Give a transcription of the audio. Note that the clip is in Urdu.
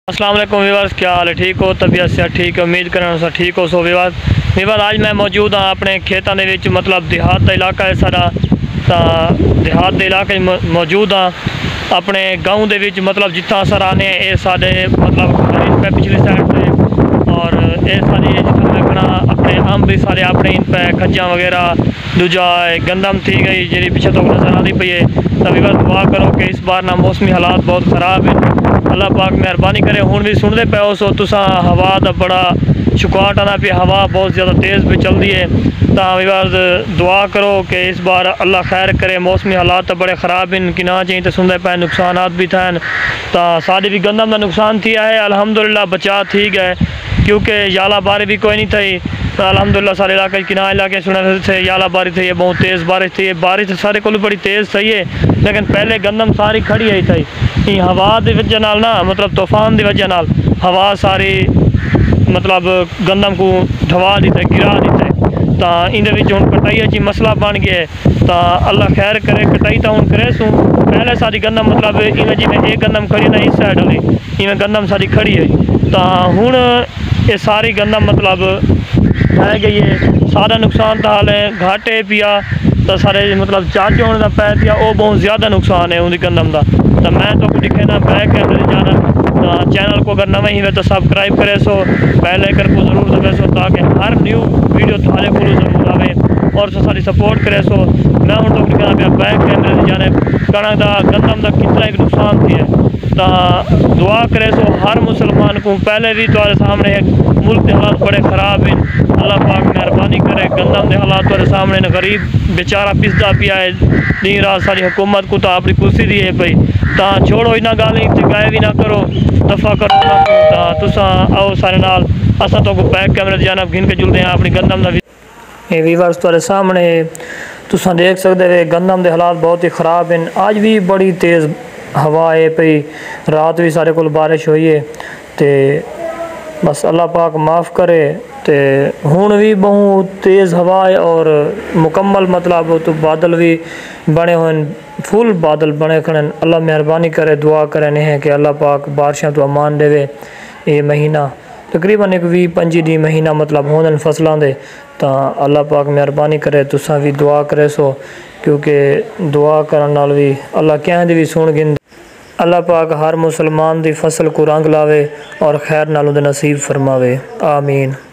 السلام علیکم ویورز، کیا حال ہے؟ ٹھیک ہو؟ طبیعت سے ٹھیک ہے؟ امید کرنا سا ٹھیک ہو سو ویورز آج میں موجود ہاں اپنے کھیتوں دے وچ، مطلب دیہات کا علاقہ ہے سارا، دیہات دے علاقے موجود ہاں اپنے گاؤں دے وچ، مطلب جتنا سر آنے یہ سارے مطلب ان پہ پچھلی سائڈ سے، اور یہ ساری جتنا میں کھڑا اپنے آم بھی سارے اپنے ان پہ کھجاں وغیرہ دوجا گندم تھی گئی جی پیچھے تو نظر آتی پئی ہے۔ تو ویورز دعا کرو کہ اس بار نہ موسمی حالات بہت خراب ہیں، اللہ پاک مہربانی کرے۔ ہوں بھی سنتے پے ہو سو تساں ہوا دا بڑا شکواٹ آنا پہ، ہوا بہت زیادہ تیز بھی چل دی ہے، تو ویورز دعا کرو کہ اس بار اللہ خیر کرے۔ موسمی حالات تو بڑے خراب ہیں کہ نہ چاہیے تو سنتے پے نقصانات بھی تھے، تو ساری بھی گندم کا نقصان تھیا ہے، الحمدللہ بچا تھی گئے کیونکہ یالہ باری بھی کوئی نہیں تھی۔ الحمدللہ سارے علاقے کنارے علاقے سنے تھے یالہ باری تھی ہے، بہت تیز بارش تھی ہے، بارش سارے کو بڑی تیز تھی ہے، لیکن پہلے گندم ساری کھڑی آئی تھی ہوا دی وجہ نال نا، مطلب طوفان دی وجہ نال ہوا ساری مطلب گندم کو ڈھوا دیتے گرا دیتے، تو اندر ہوں کٹائی جی مسئلہ بن گیا ہے۔ تو اللہ خیر کرے، کٹائی تو ہوں کرے سوں پہلے ساری گندم مطلب ایویں جی میں ایک گندم کھڑی نہ اس سائڈ والی ایویں گندم ساری کھڑی ہے، تو ہوں یہ ساری گندم مطلب ہے گئی ہے، سارا نقصان تو حال ہے گھاٹے پیا، تو سارے مطلب چارج ہونے کا پی پیا، وہ بہت زیادہ نقصان ہے ان کی گندم کا۔ تو میں تو دکھے نا بیک کیمرے جانا، تو چینل کو اگر نہ ہی ہے تو سبسکرائب کرے سو، بیل آئکن کو ضرور دبے سو تاکہ ہر نیو ویڈیو تھارے کو ضرور آئے اور ساری سپورٹ کرے سو۔ میں ہوں تو دکھا پیا بیک کیمرے سے جانے کنک دا گندم دا کتنا ایک نقصان تھی ہے، تو دعا کرے سو ہر مسلمان کو۔ پہلے بھی تمہارے سامنے ملک کے حالات بڑے خراب ہیں، اللہ پاک مہربانی کرے، گندم کے حالات تمہارے سامنے غریب بیچارہ پسدا پیا ہے، دن رات ساری حکومت کو تو اپنی کرسی دی ہے پئی، تو چھوڑو انہاں گالیں گائے بھی نہ کرو، دفاع کرو تو تساں آؤ سارے نال اساں تو بیک کیمرے دی جانب گھن کے جلدے ہیں اپنی گندم دا۔ یہ ویورز تمہارے سامنے تساں دیکھ سکتے ہو گندم دے حالات بہت ہی خراب ہیں، آج بھی بڑی تیز ہوا ہے پئی، رات بھی سارے کول بارش ہوئی ہے، تے بس اللہ پاک معاف کرے۔ تے ہون بھی بہت تیز ہوا ہے اور مکمل مطلب تو بادل بھی بنے ہوئے، فل بادل بنے کھڑے، اللہ مہربانی کرے، دعا کرنے ہیں کہ اللہ پاک بارشاں تو امان دے۔ یہ مہینہ تقریباً ایک 20-25 دی مہینہ مطلب ہونے فصلاں دے، تو اللہ پاک مہربانی کرے، تساں بھی دعا کرے سو کیونکہ دعا کرن نال بھی اللہ کہیں دی بھی سن گن۔ اللہ پاک ہر مسلمان دی فصل کو رنگ لاوے اور خیر نال دے نصیب فرماوے، آمین۔